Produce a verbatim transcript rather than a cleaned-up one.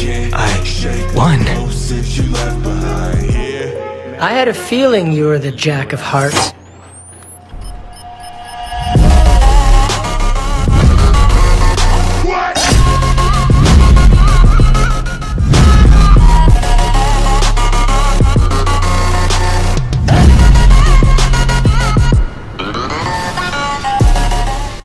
I won. I had a feeling you were the Jack of Hearts.